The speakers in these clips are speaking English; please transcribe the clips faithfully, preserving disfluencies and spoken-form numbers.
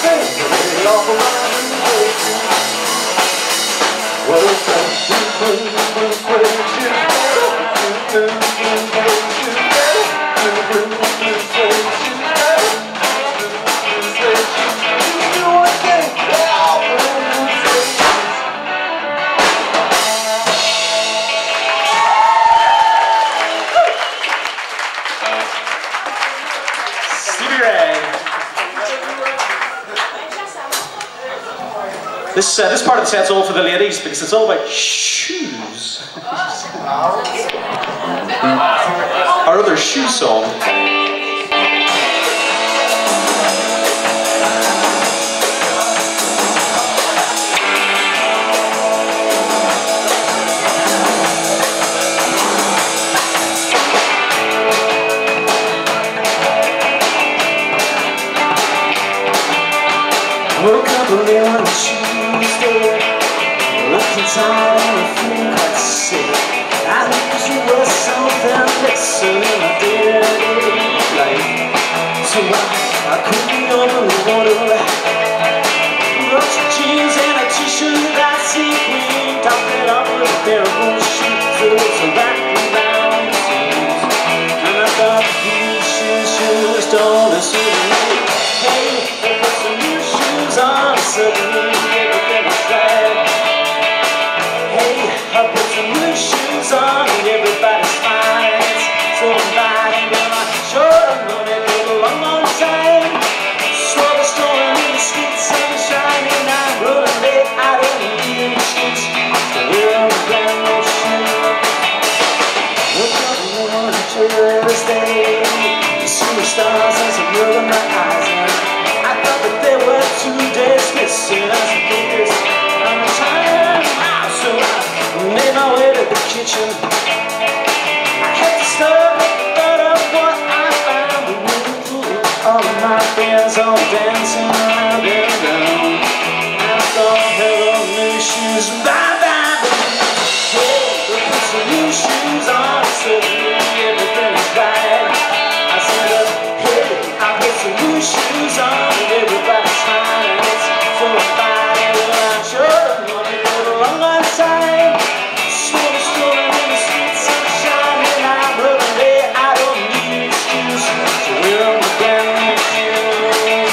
This, uh, this part of the set's all for the ladies because it's all about shoes. Our other shoe song. Woke up early on Tuesday, looking tired and feeling quite sick. I wish it was something lesser in my day-to-day life. So I, I cooked me over the water, brought some jeans and a t-shirt that seemed clean, topped it up with a pair of old shoes, so wrapped around the seams. And I thought these shoes should all the same. Hey, I put some new shoes on, suddenly everything was right. Hey, I put some new shoes on and everybody's fine. So bad, well I sure have known it for a long, long time. Swore the storm in the streets, sunshine, and I'm rolling late out on the evening streets. We're on the brand new shoes. Woke up on a Thursday, the superstars as a look in my eyes. I thought that there were two days missing as a focus on the time. So I made my way to the kitchen. I had to stop and thought of what I found. All of my friends all dancing around and around. And I thought, hello, new shoes, bye bye. Hey, we put some new shoes on, suddenly everything is right. I said, uh, hey, I put some new shoes on. Everybody's fine, it's so fine. Well, I'm sure I'm gonna go the long, long time. Swore the storm in the streets, sunshine, and I'm running late. I don't need an excuse, so we're on the brand new shoes.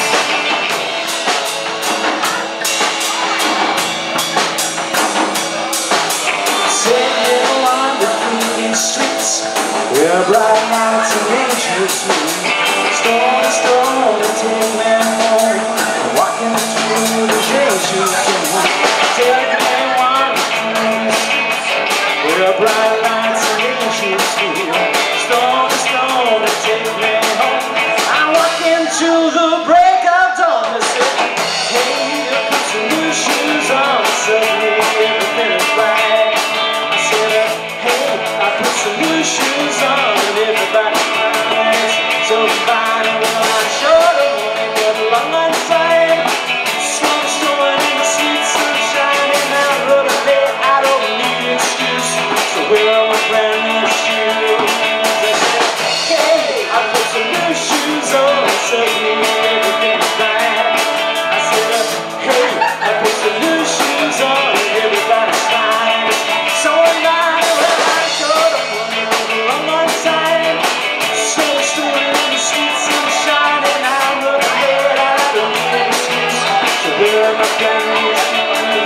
Sailing along the fleeting streets, where bright lights and angels meet. Storm to storm to take me home, walking through the Jersey zone. Take me one through the streets, where bright lights and angels meet. Storm to storm to take me home. I walk into the break of dawn. I said, hey, I put some new shoes on, suddenly everything is right. I said, hey, I put some new shoes on, and everybody's fine. So fine, well I'm sure the morning got a long, long time. Storm storming in the sweet sunshine, and I'm running late, I don't need an excuse. So we're on my brand new shoes. I said, hey, I put some new shoes on, suddenly everything's right. I said, hey, I put some new shoes on, and everybody's fine. So am I, well I'm sure the morning got a long, long time. Storm storming in the sweet sunshine, and I'm running late, I don't need an excuse. So we're on my brand new shoes.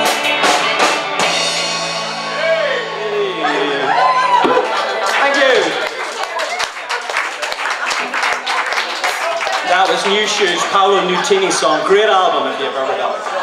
Thank you. That was New Shoes, Paolo Nutini's song. Great album if you've ever heard it.